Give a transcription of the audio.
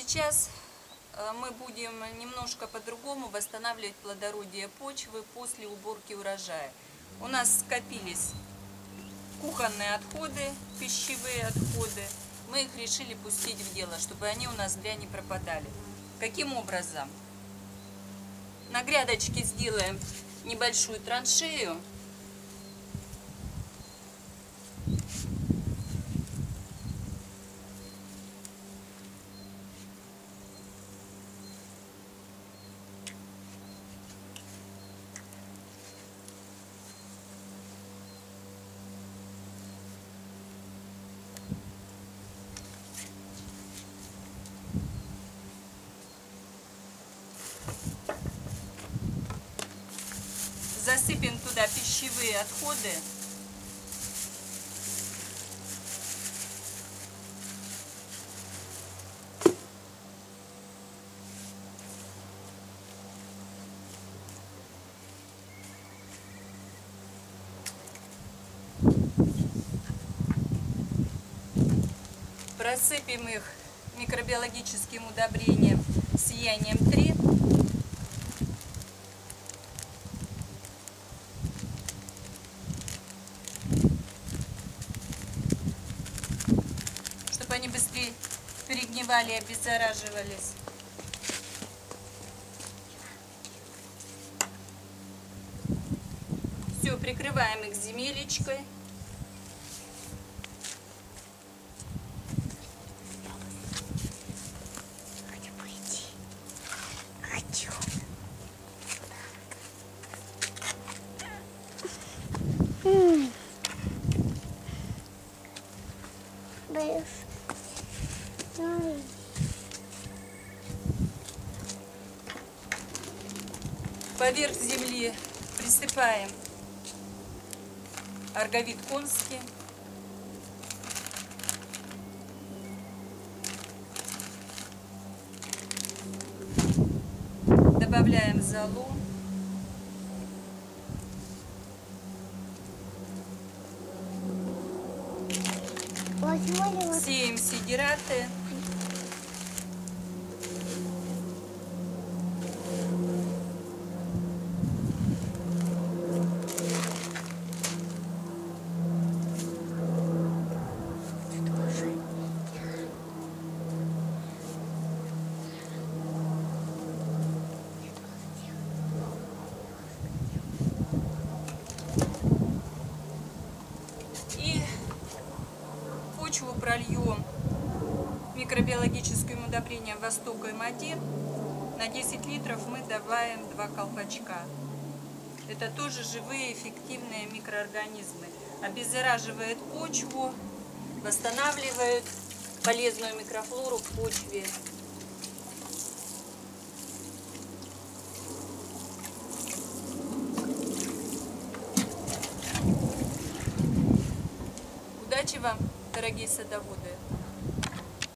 Сейчас мы будем немножко по-другому восстанавливать плодородие почвы после уборки урожая. У нас скопились кухонные отходы, пищевые отходы. Мы их решили пустить в дело, чтобы они у нас зря не пропадали. Каким образом? На грядочке сделаем небольшую траншею. Засыпем туда пищевые отходы. Просыпем их микробиологическим удобрением сиянием 3. Чтобы они быстрее перегнивали и обеззараживались. Все, прикрываем их земелечкой. Поверх земли присыпаем орговит конский. Добавляем золу. Сеем сидираты. Почву прольем микробиологическим удобрением Восток М1. На 10 литров мы добавим 2 колпачка. Это тоже живые эффективные микроорганизмы. Обеззараживает почву, восстанавливает полезную микрофлору в почве. Удачи вам, дорогие садоводы!